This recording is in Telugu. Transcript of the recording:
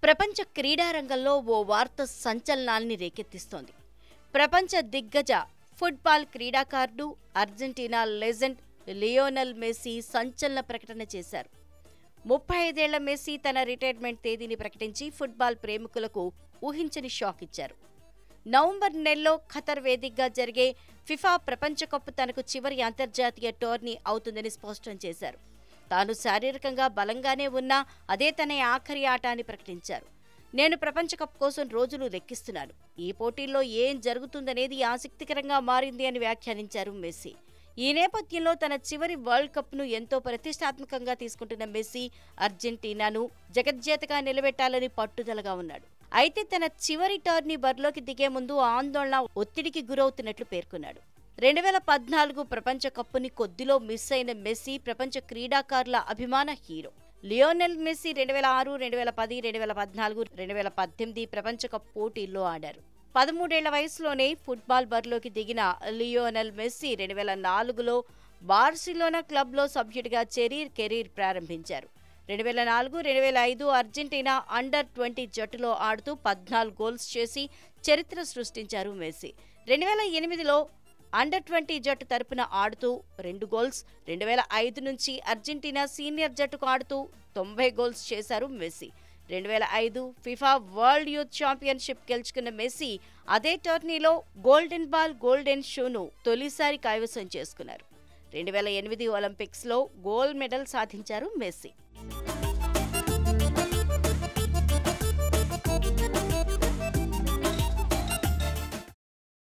ప్రపంచ క్రీడా రంగంలో ఓ వార్త సంచలనాల్ని రేకెత్తిస్తోంది. ప్రపంచ దిగ్గజ ఫుట్బాల్ క్రీడాకారుడు అర్జెంటీనా లెజెండ్ లియోనెల్ మెస్సీ సంచలన ప్రకటన చేశారు. 35 ఏళ్ల మెస్సీ తన రిటైర్మెంట్ తేదీని ప్రకటించి ఫుట్బాల్ ప్రేమికులకు ఊహించని షాక్ ఇచ్చారు. నవంబర్ నెలలో ఖతర్ వేదికగా జరిగే ఫిఫా ప్రపంచ కప్ తనకు చివరి అంతర్జాతీయ టోర్నీ అవుతుందని స్పష్టం చేశారు. తాను శారీరకంగా బలంగానే ఉన్నా అదే తన ఆఖరి ఆట అని ప్రకటించారు. నేను ప్రపంచ కప్ కోసం రోజులు లెక్కిస్తున్నాను. ఈ పోటీల్లో ఏం జరుగుతుందనేది ఆసక్తికరంగా మారింది అని వ్యాఖ్యానించారు మెస్సీ. ఈ నేపథ్యంలో తన చివరి వరల్డ్ కప్ను ఎంతో ప్రతిష్టాత్మకంగా తీసుకుంటున్న మెస్సీ అర్జెంటీనాను జగజ్జేతగా నిలబెట్టాలని పట్టుదలగా ఉన్నాడు. అయితే తన చివరి టోర్నీ బరిలోకి దిగే ముందు ఆందోళన ఒత్తిడికి గురవుతున్నట్లు పేర్కొన్నాడు. 2014 ప్రపంచ కప్పుని కొద్దిలో మిస్ అయిన మెస్సీ ప్రపంచ క్రీడాకారుల అభిమాన హీరో. లియోనెల్ మెస్సీ 2006, 2010, 2014, 2018 ప్రపంచ కప్ పోటీల్లో ఆడారు. 13 ఏళ్ల వయసులోనే ఫుట్బాల్ బరిలోకి దిగిన లియోనెల్ మెస్సీ 2004లో బార్సిలోనా క్లబ్లో సభ్యుడిగా కెరీర్ ప్రారంభించారు. 2004, 2005 అర్జెంటీనా అండర్-20 జట్టులో ఆడుతూ 14 గోల్స్ చేసి చరిత్ర సృష్టించారు మెస్సీ. 2008లో అండర్-20 జట్టు తరపున ఆడుతూ 2 గోల్స్, 2005 నుంచి అర్జెంటీనా సీనియర్ జట్టుకు ఆడుతూ 90 గోల్స్ చేశారు Messi. 2005 FIFA world youth championship గెలుచుకున్న మెస్సీ అదే టోర్నీలో గోల్డెన్ బాల్, గోల్డెన్ షూను తొలిసారి కైవసం చేసుకున్నారు. 2008 ఒలింపిక్స్లో గోల్డ్ మెడల్ సాధించారు మెస్సీ.